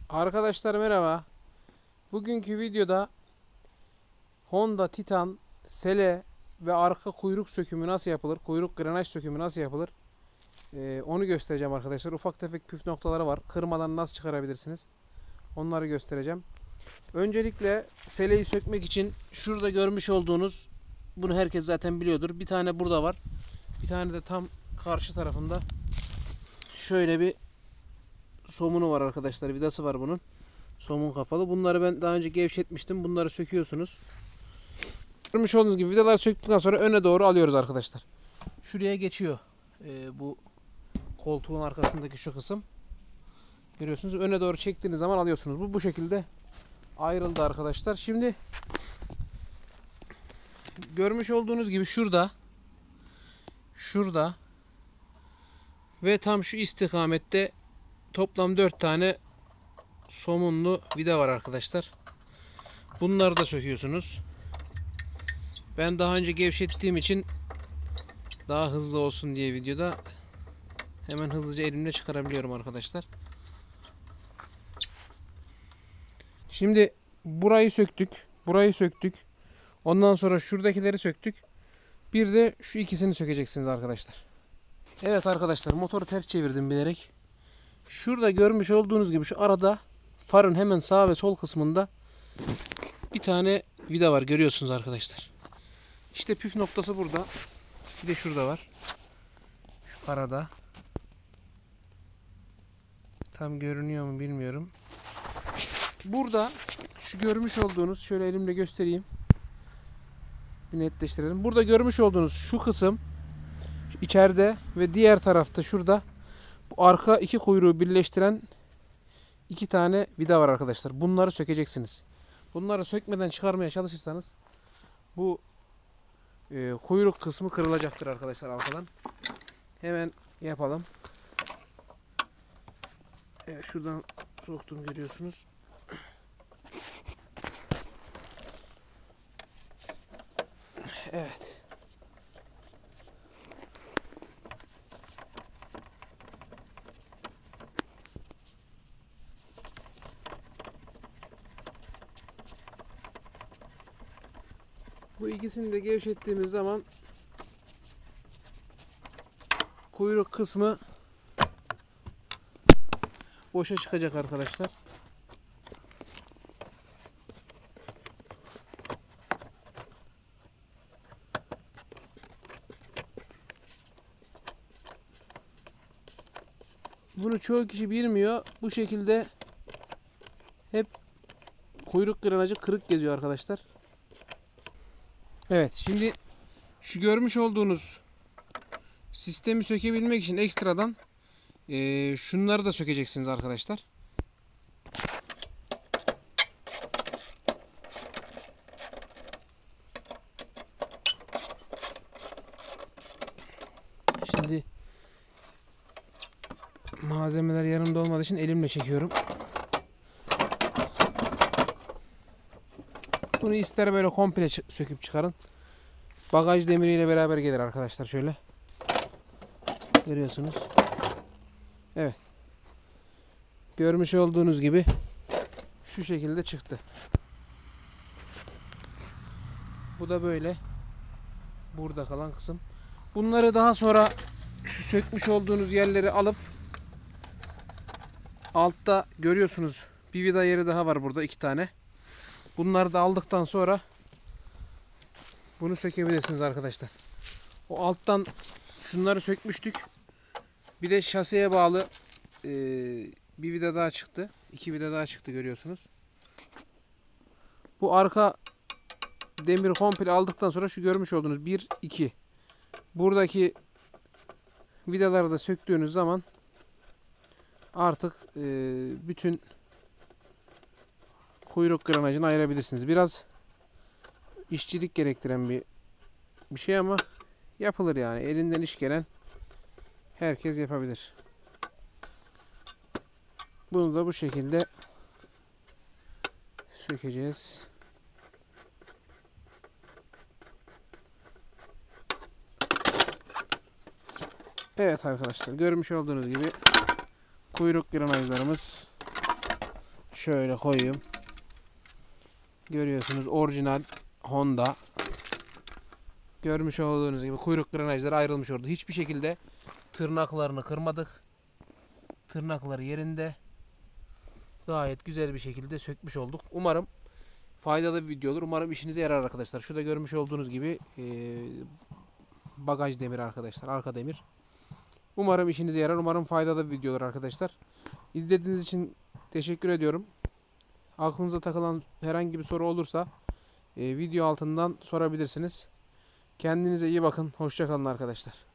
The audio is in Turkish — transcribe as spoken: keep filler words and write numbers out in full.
Arkadaşlar merhaba. Bugünkü videoda Honda Titan, sele ve arka kuyruk sökümü nasıl yapılır? Kuyruk grenaj sökümü nasıl yapılır? Ee, onu göstereceğim arkadaşlar. Ufak tefek püf noktaları var. Kırmadan nasıl çıkarabilirsiniz? Onları göstereceğim. Öncelikle seleyi sökmek için şurada görmüş olduğunuz, bunu herkes zaten biliyordur. Bir tane burada var. Bir tane de tam karşı tarafında şöyle bir somunu var arkadaşlar. Vidası var bunun. Somun kafalı. Bunları ben daha önce gevşetmiştim. Bunları söküyorsunuz. Görmüş olduğunuz gibi vidaları söktükten sonra öne doğru alıyoruz arkadaşlar. Şuraya geçiyor. Ee, bu koltuğun arkasındaki şu kısım. Görüyorsunuz. Öne doğru çektiğiniz zaman alıyorsunuz. Bu bu şekilde ayrıldı arkadaşlar. Şimdi görmüş olduğunuz gibi şurada şurada ve tam şu istikamette toplam dört tane somunlu vida var arkadaşlar. Bunları da söküyorsunuz. Ben daha önce gevşettiğim için daha hızlı olsun diye videoda hemen hızlıca elimle çıkarabiliyorum arkadaşlar. Şimdi burayı söktük. Burayı söktük. Ondan sonra şuradakileri söktük. Bir de şu ikisini sökeceksiniz arkadaşlar. Evet arkadaşlar, motoru ters çevirdim bilerek. Şurada görmüş olduğunuz gibi şu arada farın hemen sağ ve sol kısmında bir tane vida var, görüyorsunuz arkadaşlar. İşte püf noktası burada. Bir de şurada var. Şu arada. Tam görünüyor mu bilmiyorum. Burada şu görmüş olduğunuz, şöyle elimle göstereyim. Bir netleştirelim. Burada görmüş olduğunuz şu kısım şu içeride ve diğer tarafta şurada bu arka iki kuyruğu birleştiren iki tane vida var arkadaşlar. Bunları sökeceksiniz. Bunları sökmeden çıkarmaya çalışırsanız bu e, kuyruk kısmı kırılacaktır arkadaşlar arkadan. Hemen yapalım. Evet, şuradan soktum, görüyorsunuz. Evet. Bu ikisini de gevşettiğimiz zaman kuyruk kısmı boşa çıkacak arkadaşlar. Bunu çoğu kişi bilmiyor. Bu şekilde hep kuyruk grenajı kırık geziyor arkadaşlar. Evet, şimdi şu görmüş olduğunuz sistemi sökebilmek için ekstradan e, şunları da sökeceksiniz arkadaşlar. Şimdi malzemeler yanımda olmadığı için elimle çekiyorum. Bunu ister böyle komple söküp çıkarın. Bagaj demiriyle beraber gelir arkadaşlar, şöyle. Görüyorsunuz. Evet. Görmüş olduğunuz gibi şu şekilde çıktı. Bu da böyle. Burada kalan kısım. Bunları daha sonra şu sökmüş olduğunuz yerleri alıp altta görüyorsunuz bir vida yeri daha var burada, iki tane. Bunları da aldıktan sonra bunu sökebilirsiniz arkadaşlar. O alttan şunları sökmüştük. Bir de şaseye bağlı e, bir vida daha çıktı. İki vida daha çıktı, görüyorsunuz. Bu arka demir komple aldıktan sonra şu görmüş olduğunuz bir, iki. Buradaki vidaları da söktüğünüz zaman artık e, bütün kuyruk grenajını ayırabilirsiniz. Biraz işçilik gerektiren bir bir şey ama yapılır yani. Elinden iş gelen herkes yapabilir. Bunu da bu şekilde sökeceğiz. Evet arkadaşlar, görmüş olduğunuz gibi kuyruk grenajlarımız Şöyle koyayım. Görüyorsunuz orijinal Honda. Görmüş olduğunuz gibi kuyruk grenajları ayrılmış orada. Hiçbir şekilde tırnaklarını kırmadık. Tırnakları yerinde. Gayet güzel bir şekilde sökmüş olduk. Umarım faydalı bir video olur. Umarım işinize yarar arkadaşlar. Şurada görmüş olduğunuz gibi e, bagaj demiri arkadaşlar. Arka demir. Umarım işinize yarar. Umarım faydalı bir video olur arkadaşlar. İzlediğiniz için teşekkür ediyorum. Aklınıza takılan herhangi bir soru olursa e, video altından sorabilirsiniz. Kendinize iyi bakın. Hoşça kalın arkadaşlar.